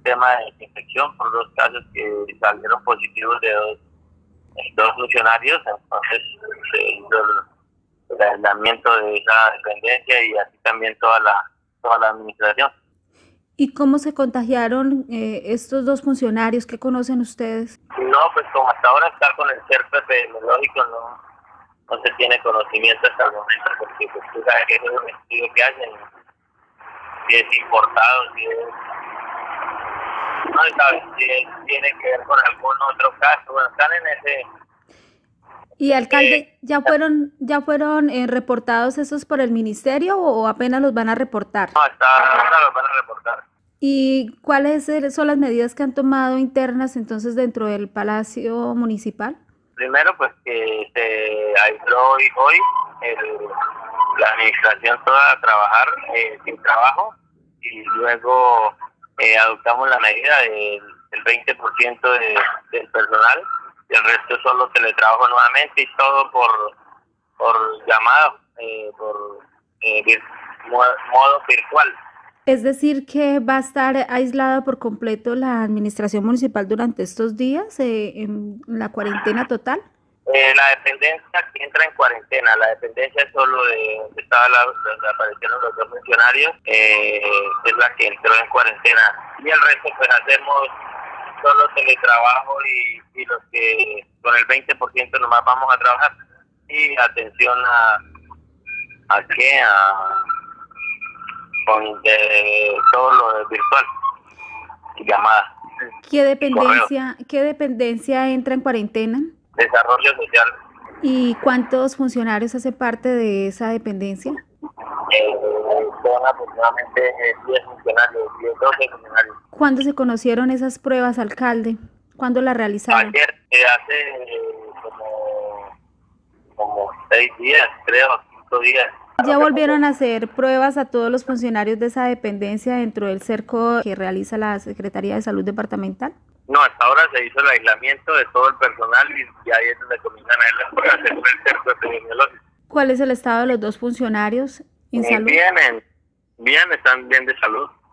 tema de infección por 2 casos que salieron positivos de dos funcionarios. Entonces se hizo el aislamiento de esa dependencia y así también toda la administración. ¿Y cómo se contagiaron estos dos funcionarios? ¿Qué conocen ustedes? No, pues como hasta ahora está con el cerco epidemiológico, no se tiene conocimiento hasta el momento, porque pues, tú sabes que es un estudio que hacen, si es importado, no se sabe si tiene que ver con algún otro caso. Bueno, están en ese. ¿Y alcalde, ya fueron reportados esos por el ministerio o apenas los van a reportar? No, hasta ahora los van a reportar. ¿Y cuáles son las medidas que han tomado internas entonces dentro del Palacio Municipal? Primero, pues que se aisló hoy la administración toda a trabajar sin trabajo, y luego adoptamos la medida del 20% del personal, y el resto solo teletrabajo nuevamente, y todo por llamado, por modo virtual. Es decir, que va a estar aislada por completo la administración municipal durante estos días, en la cuarentena total. La dependencia que entra en cuarentena, la dependencia es solo de donde donde aparecieron los dos funcionarios, es la que entró en cuarentena, y el resto pues hacemos solo teletrabajo, y los que con el 20% nomás vamos a trabajar, y atención con todo lo virtual y llamadas. ¿Qué dependencia entra en cuarentena? Desarrollo social. ¿Y cuántos funcionarios hace parte de esa dependencia? Son aproximadamente 10 funcionarios, 12 funcionarios. ¿Cuándo se conocieron esas pruebas, alcalde? ¿Cuándo las realizaron? Ayer, hace como 6 días, creo, 5 días. ¿Ya volvieron a hacer pruebas a todos los funcionarios de esa dependencia dentro del cerco que realiza la Secretaría de Salud Departamental? No, hasta ahora se hizo el aislamiento de todo el personal, y ahí es donde comienzan a ir las pruebas, según el cerco epidemiológico. ¿Cuál es el estado de los dos funcionarios en salud? Bien, están bien de salud.